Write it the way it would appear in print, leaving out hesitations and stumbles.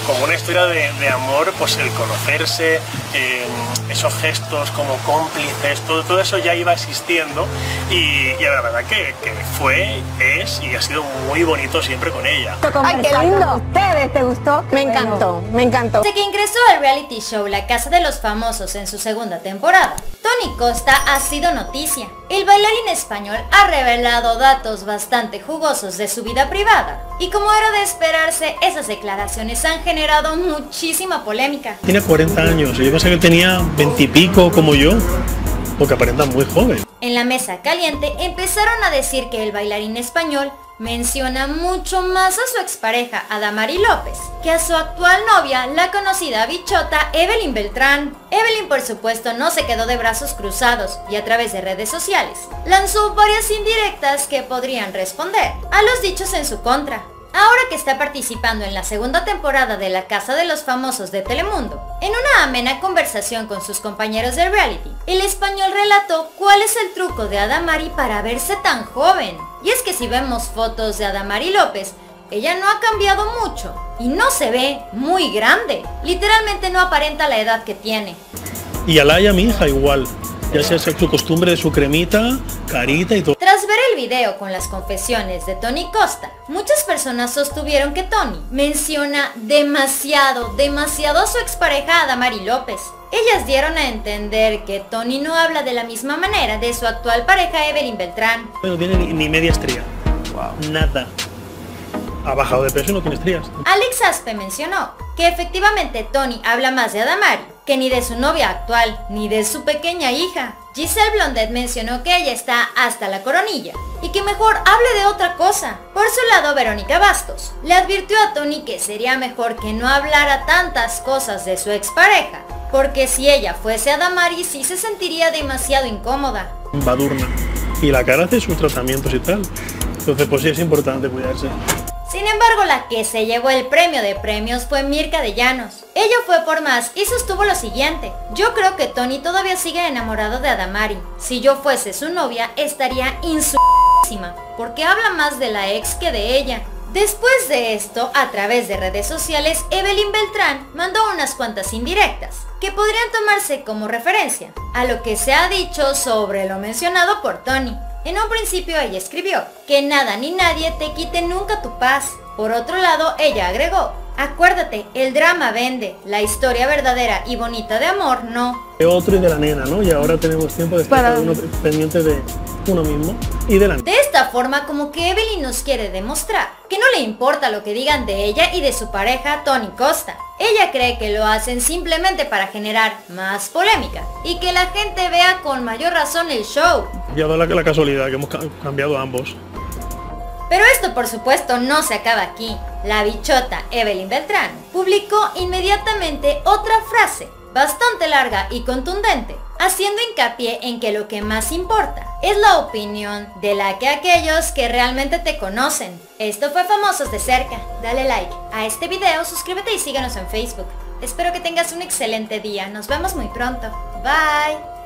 como una historia de amor, pues el conocerse, esos gestos como cómplices, todo eso ya iba existiendo y la verdad que fue, es y ha sido muy bonito siempre con ella. ¡Ay, qué lindo! ¿Ustedes te gustó? Me encantó, me encantó. Desde que ingresó al reality show La Casa de los Famosos en su segunda temporada, Tony Costa ha sido noticia. El bailarín español ha revelado datos bastante jugosos de su vida privada y como era de esperarse, esas declaraciones han generado muchísima polémica. Tiene 40 años, yo pensé que tenía 20 y pico como yo, porque aparenta muy joven. En la mesa caliente empezaron a decir que el bailarín español menciona mucho más a su expareja Adamari López que a su actual novia, la conocida bichota Evelyn Beltrán. Evelyn por supuesto no se quedó de brazos cruzados y a través de redes sociales lanzó varias indirectas que podrían responder a los dichos en su contra. Ahora que está participando en la segunda temporada de La Casa de los Famosos de Telemundo, en una amena conversación con sus compañeros de reality, el español relató cuál es el truco de Adamari para verse tan joven. Y es que si vemos fotos de Adamari López, ella no ha cambiado mucho y no se ve muy grande. Literalmente no aparenta la edad que tiene. Y Alaya, mi hija, igual. Ya sea su costumbre de su cremita, carita y todo. Tras ver el video con las confesiones de Tony Costa, muchas personas sostuvieron que Tony menciona demasiado a su expareja Adamari López. Ellas dieron a entender que Tony no habla de la misma manera de su actual pareja Evelyn Beltrán. No tiene ni media estría. Wow. Nada. Ha bajado de peso y no tiene estrías. Alex Aspe mencionó que efectivamente Tony habla más de Adamari que ni de su novia actual, ni de su pequeña hija. Giselle Blondet mencionó que ella está hasta la coronilla y que mejor hable de otra cosa. Por su lado, Verónica Bastos le advirtió a Tony que sería mejor que no hablara tantas cosas de su expareja, porque si ella fuese Adamari sí se sentiría demasiado incómoda. Badurna. Y la cara hace sus tratamientos y tal. Entonces pues sí es importante cuidarse. Sin embargo, la que se llevó el premio de premios fue Mirka de Llanos. Ella fue por más y sostuvo lo siguiente: yo creo que Tony todavía sigue enamorado de Adamari. Si yo fuese su novia, estaría insultísima, porque habla más de la ex que de ella. Después de esto, a través de redes sociales, Evelyn Beltrán mandó unas cuantas indirectas, que podrían tomarse como referencia a lo que se ha dicho sobre lo mencionado por Tony. En un principio ella escribió que nada ni nadie te quite nunca tu paz. Por otro lado, ella agregó: acuérdate, el drama vende, la historia verdadera y bonita de amor no. De otro y de la nena, ¿no? Y ahora tenemos tiempo de estar cada uno pendiente de uno mismo y de la nena. De esta forma, como que Evelyn nos quiere demostrar que no le importa lo que digan de ella y de su pareja Tony Costa. Ella cree que lo hacen simplemente para generar más polémica y que la gente vea con mayor razón el show. Ya da la casualidad que hemos cambiado ambos. Pero esto por supuesto no se acaba aquí. La bichota Evelyn Beltrán publicó inmediatamente otra frase bastante larga y contundente, haciendo hincapié en que lo que más importa es la opinión de aquellos que realmente te conocen. Esto fue Famosos de Cerca. Dale like a este video, suscríbete y síguenos en Facebook. Espero que tengas un excelente día. Nos vemos muy pronto. Bye.